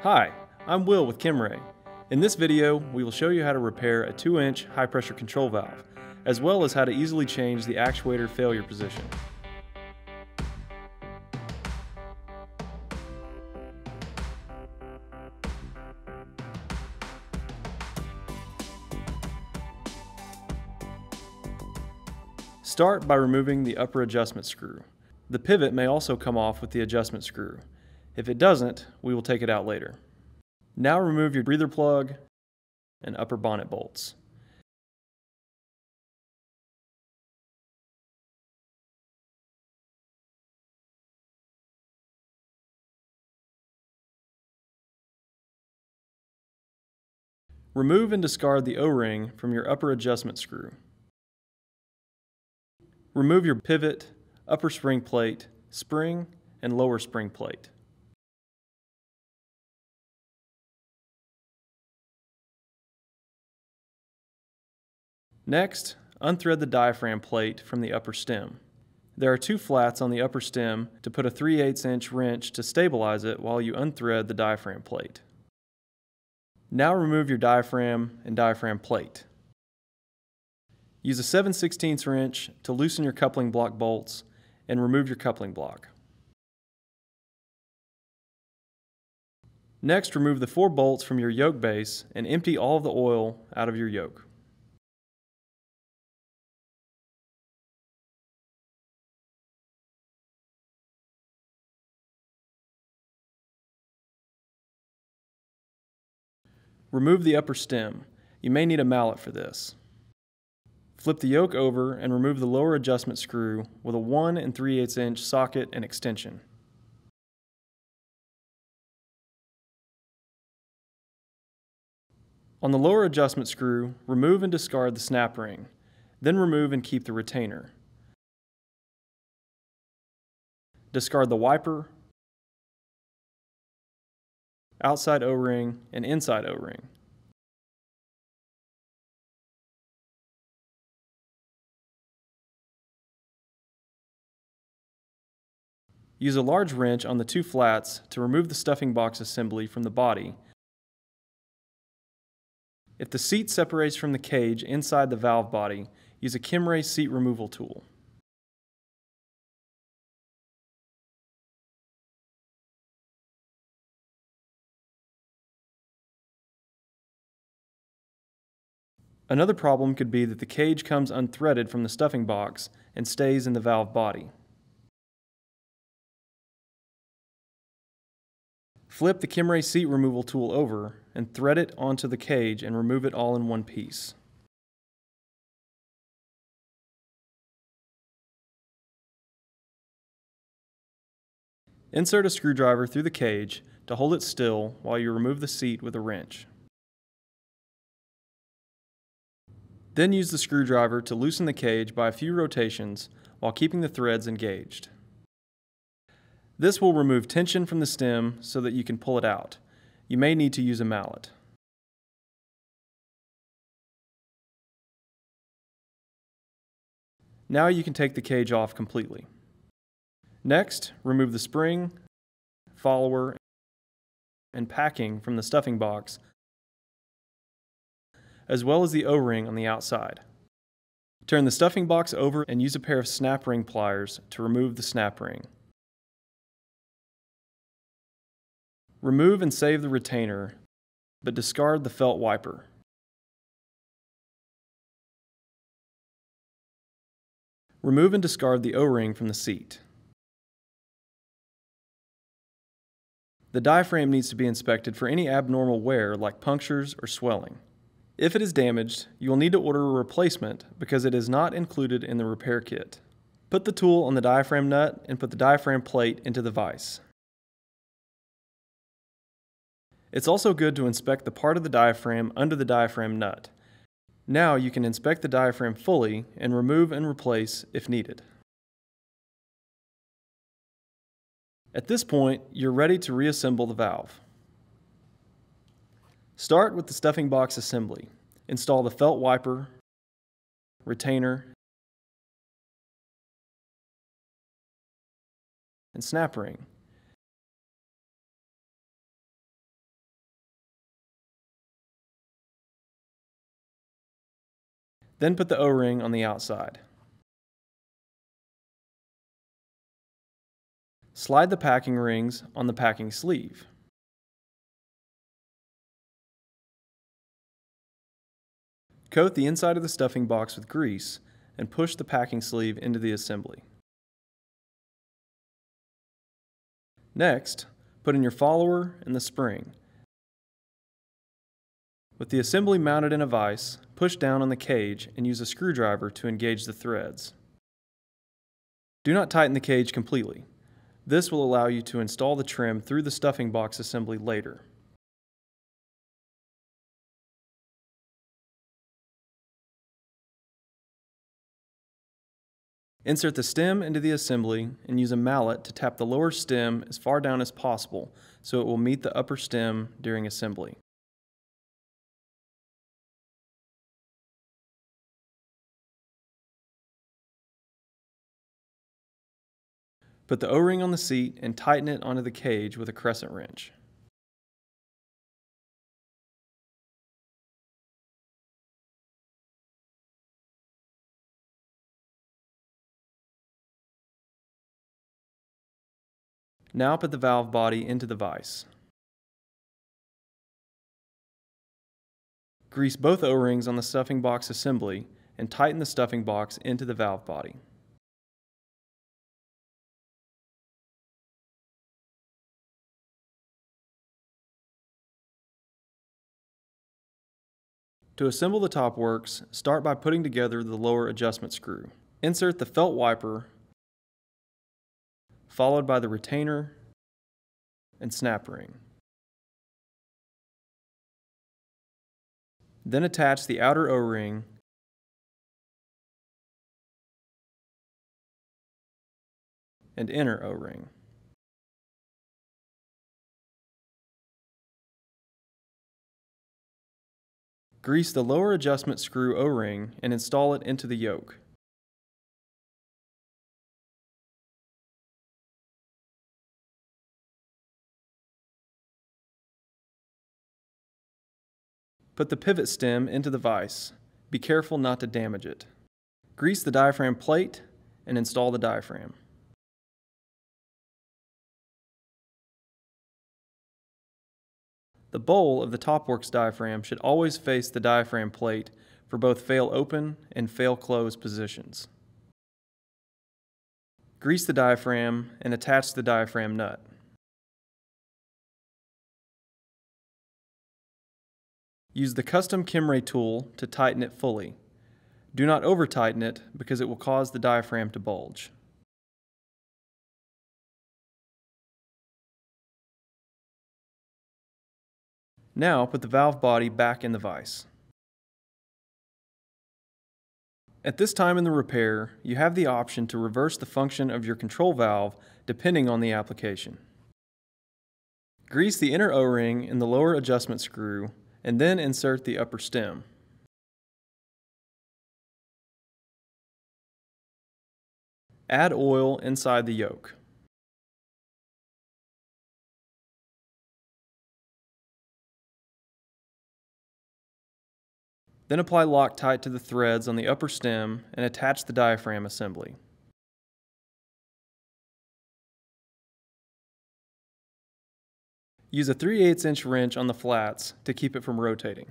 Hi, I'm Will with Kimray. In this video, we will show you how to repair a 2-inch high-pressure control valve, as well as how to easily change the actuator failure position. Start by removing the upper adjustment screw. The pivot may also come off with the adjustment screw. If it doesn't, we will take it out later. Now remove your breather plug and upper bonnet bolts. Remove and discard the O-ring from your upper adjustment screw. Remove your pivot, upper spring plate, spring, and lower spring plate. Next, unthread the diaphragm plate from the upper stem. There are 2 flats on the upper stem to put a 3/8 inch wrench to stabilize it while you unthread the diaphragm plate. Now remove your diaphragm and diaphragm plate. Use a 7/16 wrench to loosen your coupling block bolts and remove your coupling block. Next, remove the 4 bolts from your yoke base and empty all of the oil out of your yoke. Remove the upper stem. You may need a mallet for this. Flip the yoke over and remove the lower adjustment screw with a 1 3/8 inch socket and extension. On the lower adjustment screw, remove and discard the snap ring, then remove and keep the retainer. Discard the wiper, outside O-ring, and inside O-ring. Use a large wrench on the 2 flats to remove the stuffing box assembly from the body. If the seat separates from the cage inside the valve body, use a Kimray seat removal tool. Another problem could be that the cage comes unthreaded from the stuffing box and stays in the valve body. Flip the Kimray seat removal tool over and thread it onto the cage and remove it all in one piece. Insert a screwdriver through the cage to hold it still while you remove the seat with a wrench. Then use the screwdriver to loosen the cage by a few rotations while keeping the threads engaged. This will remove tension from the stem so that you can pull it out. You may need to use a mallet. Now you can take the cage off completely. Next, remove the spring, follower, and packing from the stuffing box, as well as the O-ring on the outside. Turn the stuffing box over and use a pair of snap ring pliers to remove the snap ring. Remove and save the retainer, but discard the felt wiper. Remove and discard the O-ring from the seat. The diaphragm needs to be inspected for any abnormal wear like punctures or swelling. If it is damaged, you will need to order a replacement because it is not included in the repair kit. Put the tool on the diaphragm nut and put the diaphragm plate into the vise. It's also good to inspect the part of the diaphragm under the diaphragm nut. Now you can inspect the diaphragm fully and remove and replace if needed. At this point, you're ready to reassemble the valve. Start with the stuffing box assembly. Install the felt wiper, retainer, and snap ring. Then put the O-ring on the outside. Slide the packing rings on the packing sleeve. Coat the inside of the stuffing box with grease and push the packing sleeve into the assembly. Next, put in your follower and the spring. With the assembly mounted in a vise, push down on the cage and use a screwdriver to engage the threads. Do not tighten the cage completely. This will allow you to install the trim through the stuffing box assembly later. Insert the stem into the assembly and use a mallet to tap the lower stem as far down as possible so it will meet the upper stem during assembly. Put the O-ring on the seat and tighten it onto the cage with a crescent wrench. Now put the valve body into the vise. Grease both O-rings on the stuffing box assembly and tighten the stuffing box into the valve body. To assemble the top works, start by putting together the lower adjustment screw. Insert the felt wiper, followed by the retainer and snap ring. Then attach the outer O-ring and inner O-ring. Grease the lower adjustment screw O-ring and install it into the yoke. Put the pivot stem into the vise. Be careful not to damage it. Grease the diaphragm plate and install the diaphragm. The bowl of the TopWorks diaphragm should always face the diaphragm plate for both fail open and fail close positions. Grease the diaphragm and attach the diaphragm nut. Use the custom Kimray tool to tighten it fully. Do not over-tighten it because it will cause the diaphragm to bulge. Now put the valve body back in the vise. At this time in the repair, you have the option to reverse the function of your control valve depending on the application. Grease the inner O-ring and the lower adjustment screw and then insert the upper stem. Add oil inside the yoke. Then apply Loctite to the threads on the upper stem and attach the diaphragm assembly. Use a 3/8 inch wrench on the flats to keep it from rotating.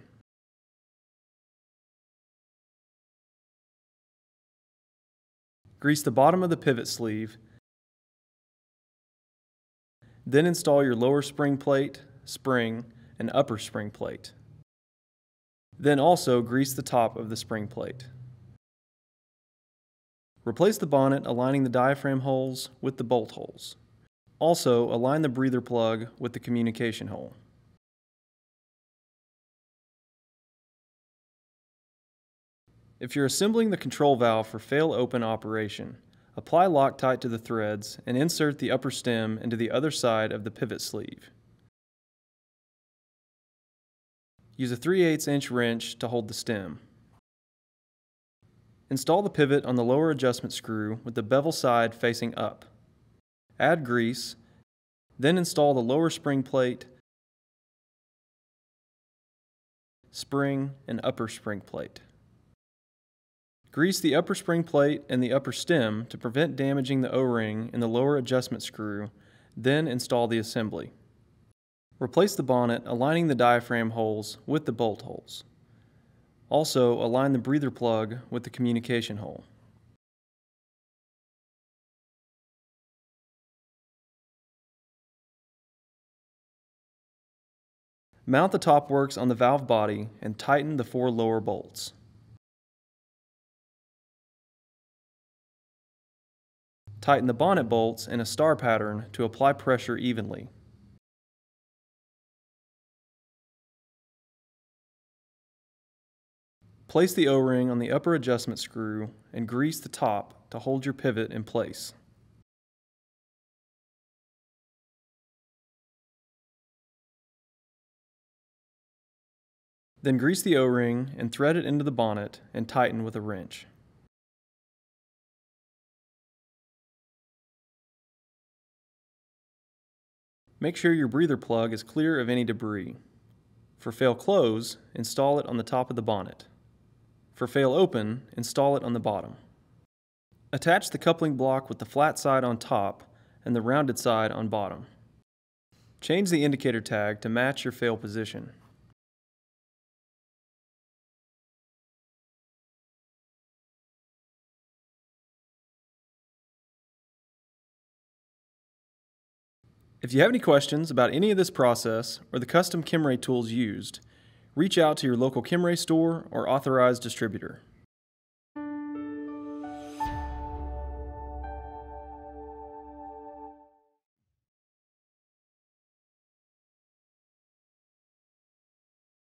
Grease the bottom of the pivot sleeve. Then install your lower spring plate, spring, and upper spring plate. Then also grease the top of the spring plate. Replace the bonnet aligning the diaphragm holes with the bolt holes. Also, align the breather plug with the communication hole. If you're assembling the control valve for fail-open operation, apply Loctite to the threads and insert the upper stem into the other side of the pivot sleeve. Use a 3/8 inch wrench to hold the stem. Install the pivot on the lower adjustment screw with the bevel side facing up. Add grease, then install the lower spring plate, spring, and upper spring plate. Grease the upper spring plate and the upper stem to prevent damaging the O-ring and the lower adjustment screw, then install the assembly. Replace the bonnet, aligning the diaphragm holes with the bolt holes. Also, align the breather plug with the communication hole. Mount the top works on the valve body and tighten the 4 lower bolts. Tighten the bonnet bolts in a star pattern to apply pressure evenly. Place the O-ring on the upper adjustment screw and grease the top to hold your pivot in place. Then grease the O-ring and thread it into the bonnet and tighten with a wrench. Make sure your breather plug is clear of any debris. For fail close, install it on the top of the bonnet. For fail open, install it on the bottom. Attach the coupling block with the flat side on top and the rounded side on bottom. Change the indicator tag to match your fail position. If you have any questions about any of this process or the custom Kimray tools used, reach out to your local Kimray store or authorized distributor.